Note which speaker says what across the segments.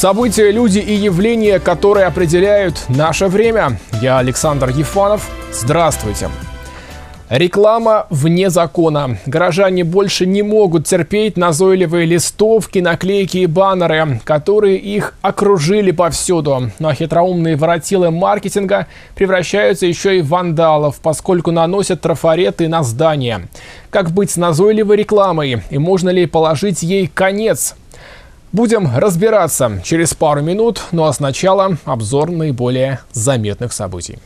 Speaker 1: События, люди и явления, которые определяют наше время. Я Александр Ефанов. Здравствуйте. Реклама вне закона. Горожане больше не могут терпеть назойливые листовки, наклейки и баннеры, которые их окружили повсюду. Но хитроумные воротилы маркетинга превращаются еще и в вандалов, поскольку наносят трафареты на здания. Как быть с назойливой рекламой и можно ли положить ей конец? Будем разбираться через пару минут, ну а сначала обзор наиболее заметных событий.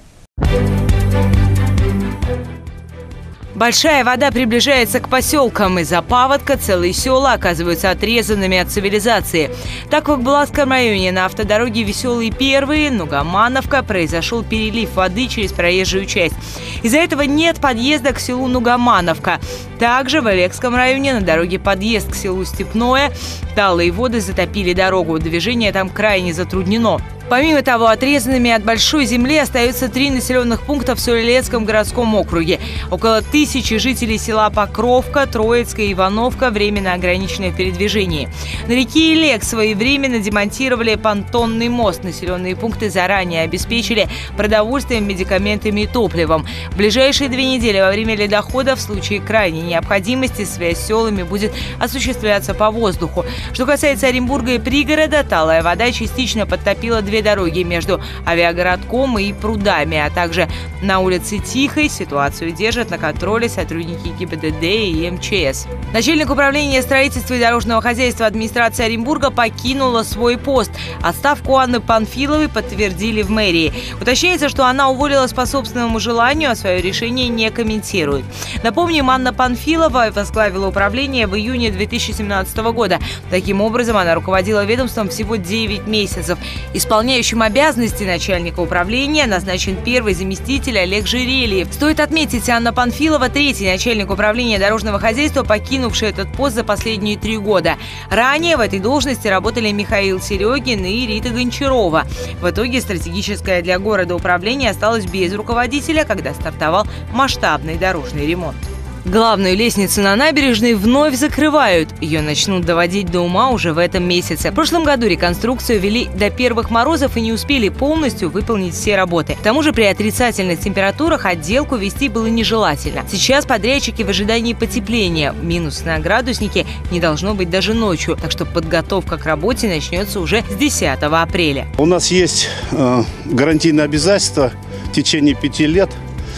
Speaker 2: Большая вода приближается к поселкам. Из-за паводка целые села оказываются отрезанными от цивилизации. Так в Акбаласском районе на автодороге Веселые Первые, Нугамановка, произошел перелив воды через проезжую часть. Из-за этого нет подъезда к селу Нугамановка. Также в Элекском районе на дороге подъезд к селу Степное. Талые воды затопили дорогу. Движение там крайне затруднено. Помимо того, отрезанными от большой земли остаются 3 населенных пункта в Солилецком городском округе. Около 1000 жителей села Покровка, Троицкая и Ивановка временно ограничены в передвижении. На реке Элек своевременно демонтировали понтонный мост. Населенные пункты заранее обеспечили продовольствием, медикаментами и топливом. В ближайшие 2 недели во время ледохода в случае крайней необходимости связь с селами будет осуществляться по воздуху. Что касается Оренбурга и пригорода, талая вода частично подтопила 2 дороги между Авиагородком и Прудами, а также на улице Тихой ситуацию держат на контроле сотрудники ГИБДД и МЧС. Начальник управления строительства и дорожного хозяйства администрации Оренбурга покинула свой пост. Отставку Анны Панфиловой подтвердили в мэрии. Уточняется, что она уволилась по собственному желанию, а свое решение не комментирует. Напомним, Анна Панфилова возглавила управление в июне 2017 года. Таким образом, она руководила ведомством всего 9 месяцев. Исполняющим обязанности начальника управления назначен первый заместитель Олег Жерельев. Стоит отметить, Анна Панфилова – 3-й начальник управления дорожного хозяйства, покинувший этот пост за последние 3 года. Ранее в этой должности работали Михаил Серегин и Рита Гончарова. В итоге стратегическое для города управление осталось без руководителя, когда стартовал масштабный дорожный ремонт. Главную лестницу на набережной вновь закрывают. Ее начнут доводить до ума уже в этом месяце. В прошлом году реконструкцию вели до первых морозов и не успели полностью выполнить все работы. К тому же при отрицательных температурах отделку вести было нежелательно. Сейчас подрядчики в ожидании потепления. Минус на градуснике не должно быть даже ночью. Так что подготовка к работе начнется уже с 10 апреля.
Speaker 3: У нас есть гарантийное обязательство в течение 5 лет.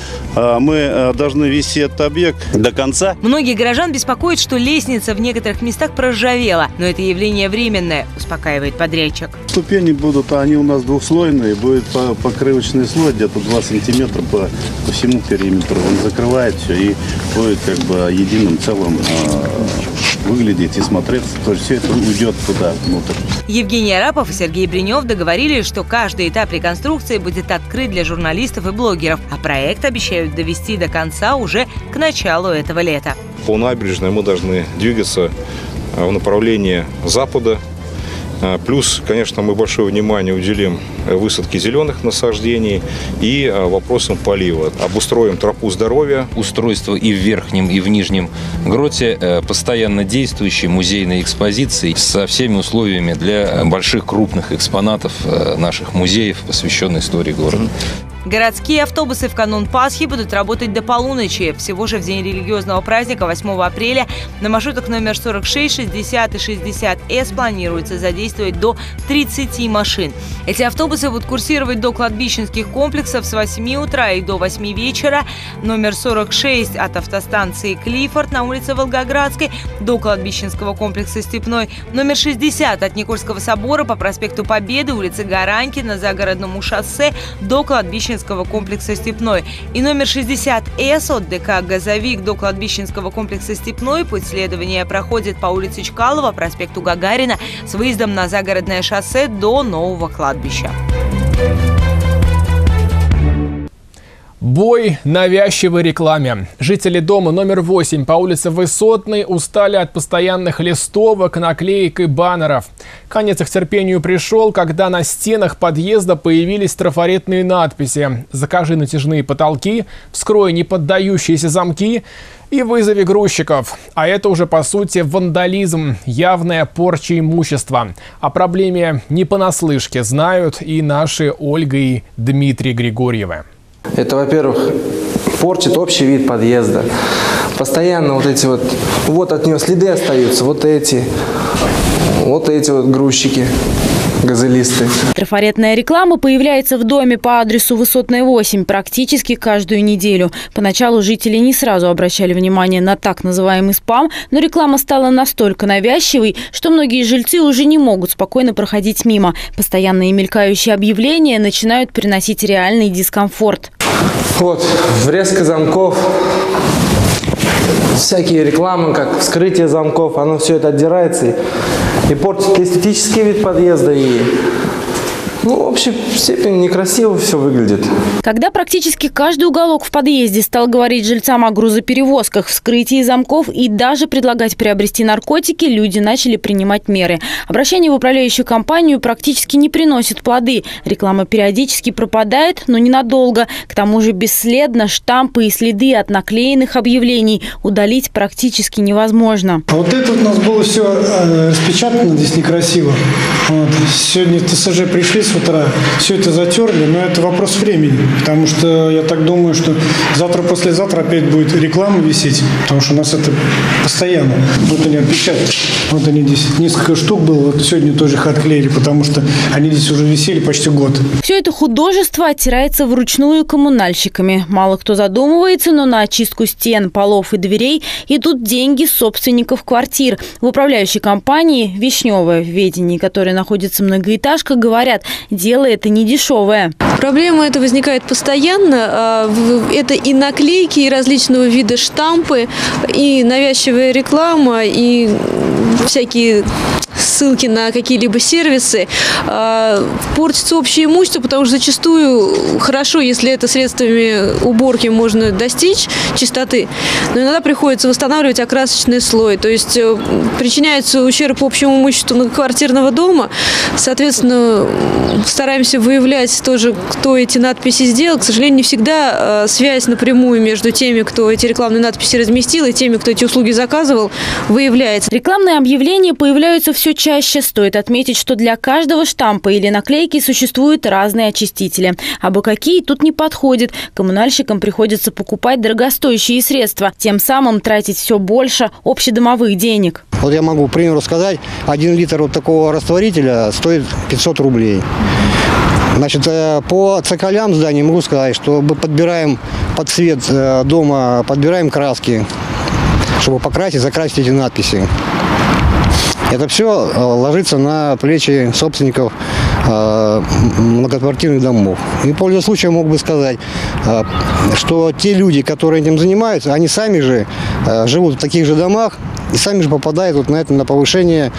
Speaker 3: Мы должны вести этот объект до конца.
Speaker 2: Многие горожан беспокоят, что лестница в некоторых местах проржавела. Но это явление временное, успокаивает подрядчик.
Speaker 3: Ступени будут, они у нас двухслойные. Будет покрывочный слой, где-то 2 сантиметра по всему периметру. Он закрывает все и будет как бы единым целым выглядеть и смотреться. То есть все это уйдет туда, внутрь.
Speaker 2: Евгений Арапов и Сергей Бринев договорились, что каждый этап реконструкции будет открыт для журналистов и блогеров, а проект обещают довести до конца уже к началу этого лета.
Speaker 4: По набережной мы должны двигаться в направлении запада. Плюс, конечно, мы большое внимание уделим высадке зеленых насаждений и вопросам полива. Обустроим тропу здоровья.
Speaker 5: Устройство и в верхнем, и в нижнем гроте постоянно действующей музейной экспозиции со всеми условиями для больших крупных экспонатов наших музеев, посвященных истории города.
Speaker 2: Городские автобусы в канун Пасхи будут работать до полуночи. Всего же в день религиозного праздника 8 апреля на маршрутах номер 46, 60 и 60С планируется задействовать до 30 машин. Эти автобусы будут курсировать до кладбищенских комплексов с 8 утра и до 8 вечера. Номер 46 от автостанции Клиффорд на улице Волгоградской до кладбищенского комплекса Степной. Номер 60 от Никольского собора по проспекту Победы, улице Гаранькина, Загородному шоссе до кладбищенского комплекса Степной. И номер 60С от ДК «Газовик» до кладбищенского комплекса Степной. Путь следования проходит по улице Чкалова, проспекту Гагарина с выездом на Загородное шоссе до нового кладбища.
Speaker 1: Бой навязчивой рекламе. Жители дома номер 8 по улице Высотной устали от постоянных листовок, наклеек и баннеров. Конец их терпению пришел, когда на стенах подъезда появились трафаретные надписи: «Закажи натяжные потолки», «Вскрой неподдающиеся замки» и «Вызови грузчиков». А это уже по сути вандализм, явная порча имущества. О проблеме не понаслышке знают и наши Ольга и Дмитрий Григорьевы.
Speaker 6: Это, во-первых, портит общий вид подъезда. Постоянно вот от нее следы остаются, вот эти вот грузчики, газелисты.
Speaker 7: Трафаретная реклама появляется в доме по адресу Высотная 8 практически каждую неделю. Поначалу жители не сразу обращали внимание на так называемый спам, но реклама стала настолько навязчивой, что многие жильцы уже не могут спокойно проходить мимо. Постоянные мелькающие объявления начинают приносить реальный дискомфорт.
Speaker 6: Вот, врезка замков, всякие рекламы, как вскрытие замков, оно все это отдирается и портит эстетический вид подъезда, и в общей степени некрасиво все выглядит.
Speaker 7: Когда практически каждый уголок в подъезде стал говорить жильцам о грузоперевозках, вскрытии замков и даже предлагать приобрести наркотики, люди начали принимать меры. Обращение в управляющую компанию практически не приносит плоды. Реклама периодически пропадает, но ненадолго. К тому же бесследно штампы и следы от наклеенных объявлений удалить практически невозможно.
Speaker 8: А вот это у нас было все распечатано здесь некрасиво. Сегодня ТСЖ пришли с утра, все это затерли, но это вопрос времени, потому что я так думаю, что завтра-послезавтра опять будет реклама висеть, потому что у нас это постоянно. Вот они отпечатки, вот они здесь несколько штук было, вот сегодня тоже их отклеили, потому что они здесь уже висели почти год.
Speaker 7: Все это художество оттирается вручную коммунальщиками. Мало кто задумывается, но на очистку стен, полов и дверей идут деньги собственников квартир. В управляющей компании «Вишневая», в ведении которой находится многоэтажка, говорят, дело это не дешевое.
Speaker 9: Проблема эта возникает постоянно. Это и наклейки, и различного вида штампы, и навязчивая реклама, и всякие ссылки на какие-либо сервисы. Портится общее имущество, потому что зачастую хорошо, если это средствами уборки можно достичь чистоты, но иногда приходится восстанавливать окрасочный слой. То есть причиняется ущерб общему имуществу многоквартирного дома. Соответственно, стараемся выявлять тоже, кто эти надписи сделал. К сожалению, не всегда связь напрямую между теми, кто эти рекламные надписи разместил, и теми, кто эти услуги заказывал, выявляется.
Speaker 7: Рекламные объявления появляются все чаще. Стоит отметить, что для каждого штампа или наклейки существуют разные очистители. Абы какие тут не подходит. Коммунальщикам приходится покупать дорогостоящие средства, тем самым тратить все больше общедомовых денег.
Speaker 10: Вот я могу, к примеру, сказать, 1 литр вот такого растворителя стоит 500 рублей. Значит, по цоколям здания могу сказать, что мы подбираем под цвет дома, подбираем краски, чтобы покрасить, закрасить эти надписи. Это все ложится на плечи собственников многоквартирных домов. И, пользуясь случаем, мог бы сказать, что те люди, которые этим занимаются, они сами же живут в таких же домах и сами же попадают вот на повышение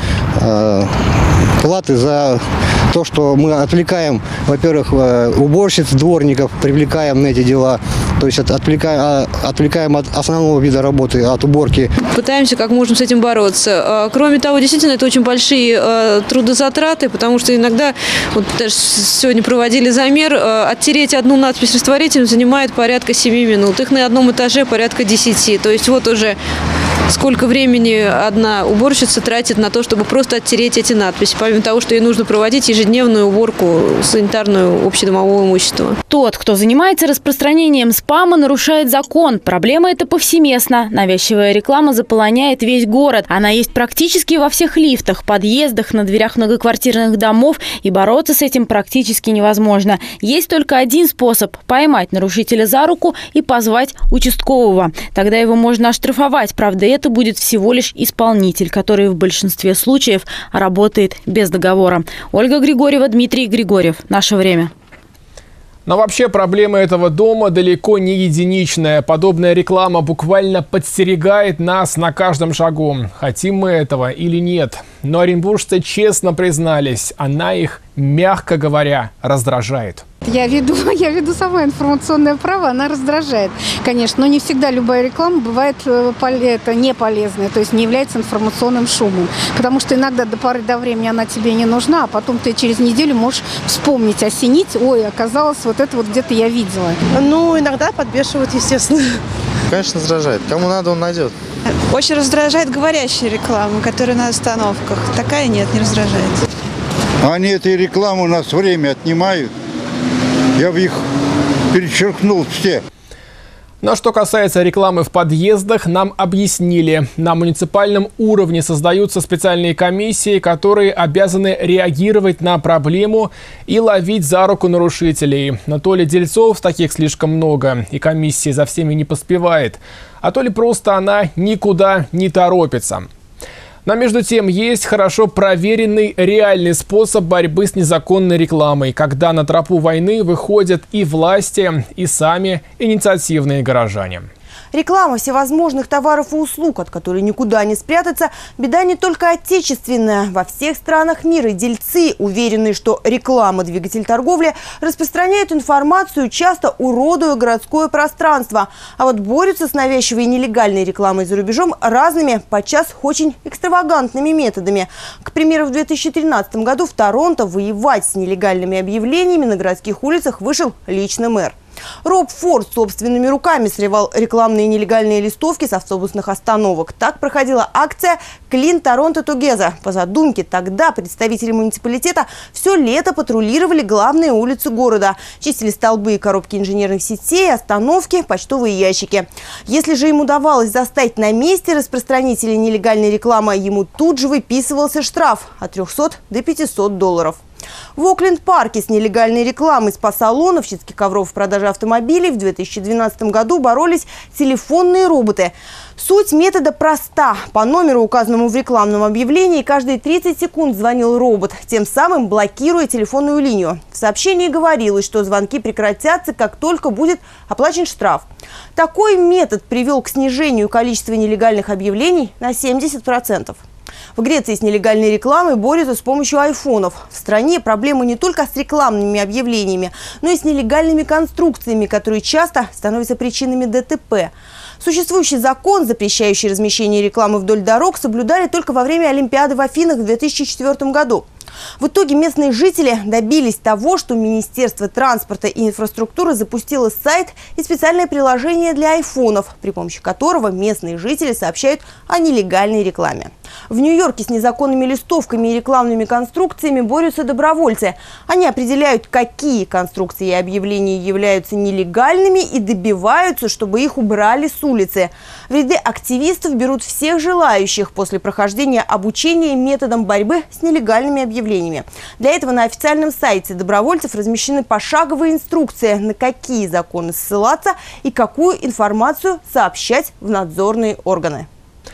Speaker 10: платы за то, что мы отвлекаем, во-первых, уборщиц, дворников, привлекаем на эти дела, то есть отвлекаем от основного вида работы, от уборки.
Speaker 9: Пытаемся как можем с этим бороться. Кроме того, действительно, это очень большие трудозатраты, потому что иногда, вот даже сегодня проводили замер, оттереть одну надпись растворителем занимает порядка 7 минут. Их на одном этаже порядка 10. То есть вот уже сколько времени одна уборщица тратит на то, чтобы просто оттереть эти надписи, помимо того, что ей нужно проводить ежедневную уборку санитарную общедомового имущества.
Speaker 7: Тот, кто занимается распространением спама, нарушает закон. Проблема эта повсеместна. Навязчивая реклама заполоняет весь город. Она есть практически во всех лифтах, подъездах, на дверях многоквартирных домов, и бороться с этим практически невозможно. Есть только один способ – поймать нарушителя за руку и позвать участкового. Тогда его можно оштрафовать. Правда, это будет всего лишь исполнитель, который в большинстве случаев работает без договора. Ольга Григорьева, Дмитрий Григорьев. Наше время.
Speaker 1: Но вообще проблема этого дома далеко не единичная. Подобная реклама буквально подстерегает нас на каждом шагу. Хотим мы этого или нет. Но оренбуржцы честно признались, она их, мягко говоря, раздражает.
Speaker 11: Я веду сама информационное право, она раздражает, конечно, но не всегда любая реклама бывает не полезная, то есть не является информационным шумом, потому что иногда до поры до времени она тебе не нужна, а потом ты через неделю можешь вспомнить, осенить, ой, оказалось, вот это вот где-то я видела.
Speaker 12: Ну, иногда подбешивают, естественно.
Speaker 6: Конечно, раздражает. Кому надо, он найдет.
Speaker 12: Очень раздражает говорящая реклама, которая на остановках. Такая нет, не раздражает.
Speaker 13: Они этой рекламы у нас время отнимают. Я бы их перечеркнул все.
Speaker 1: Но что касается рекламы в подъездах, нам объяснили. На муниципальном уровне создаются специальные комиссии, которые обязаны реагировать на проблему и ловить за руку нарушителей. Но то ли дельцов таких слишком много, и комиссия за всеми не поспевает, а то ли просто она никуда не торопится. Но между тем есть хорошо проверенный реальный способ борьбы с незаконной рекламой, когда на тропу войны выходят и власти, и сами инициативные горожане.
Speaker 14: Реклама всевозможных товаров и услуг, от которой никуда не спрятаться, беда не только отечественная. Во всех странах мира дельцы, уверенные, что реклама – двигатель торговли, распространяют информацию, часто уродуя городское пространство. А вот борются с навязчивой и нелегальной рекламой за рубежом разными, подчас очень экстравагантными методами. К примеру, в 2013 году в Торонто воевать с нелегальными объявлениями на городских улицах вышел лично мэр. Роб Форд собственными руками срывал рекламные нелегальные листовки с автобусных остановок. Так проходила акция «Clean Toronto Together». По задумке тогда представители муниципалитета все лето патрулировали главные улицы города. Чистили столбы и коробки инженерных сетей, остановки, почтовые ящики. Если же им удавалось застать на месте распространителей нелегальной рекламы, ему тут же выписывался штраф от $300 до $500. В Окленд-парке с нелегальной рекламой спа-салонов, чистки ковров в продаже автомобилей в 2012 году боролись телефонные роботы. Суть метода проста. По номеру, указанному в рекламном объявлении, каждые 30 секунд звонил робот, тем самым блокируя телефонную линию. В сообщении говорилось, что звонки прекратятся, как только будет оплачен штраф. Такой метод привел к снижению количества нелегальных объявлений на 70%. В Греции с нелегальной рекламой борются с помощью айфонов. В стране проблема не только с рекламными объявлениями, но и с нелегальными конструкциями, которые часто становятся причинами ДТП. Существующий закон, запрещающий размещение рекламы вдоль дорог, соблюдали только во время Олимпиады в Афинах в 2004 году. В итоге местные жители добились того, что Министерство транспорта и инфраструктуры запустило сайт и специальное приложение для айфонов, при помощи которого местные жители сообщают о нелегальной рекламе. В Нью-Йорке с незаконными листовками и рекламными конструкциями борются добровольцы. Они определяют, какие конструкции и объявления являются нелегальными, и добиваются, чтобы их убрали с улицы. В ряды активистов берут всех желающих после прохождения обучения методам борьбы с нелегальными объявлениями. Для этого на официальном сайте добровольцев размещены пошаговые инструкции, на какие законы ссылаться и какую информацию сообщать в надзорные органы.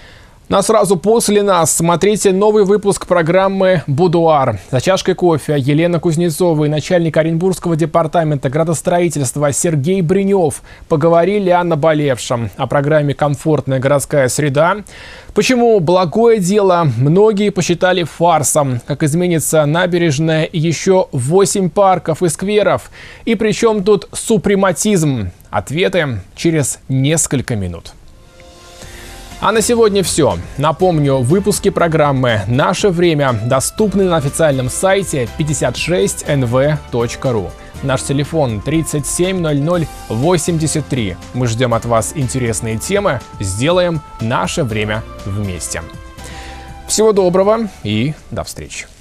Speaker 1: А сразу после нас смотрите новый выпуск программы «Будуар». За чашкой кофе Елена Кузнецова и начальник Оренбургского департамента градостроительства Сергей Бринев поговорили о наболевшем, о программе «Комфортная городская среда». Почему благое дело многие посчитали фарсом, как изменится набережная и еще 8 парков и скверов. И причем тут супрематизм? Ответы через несколько минут. А на сегодня все. Напомню, выпуски программы «Наше время» доступны на официальном сайте 56nv.ru. Наш телефон 370083. Мы ждем от вас интересные темы. Сделаем наше время вместе. Всего доброго и до встречи.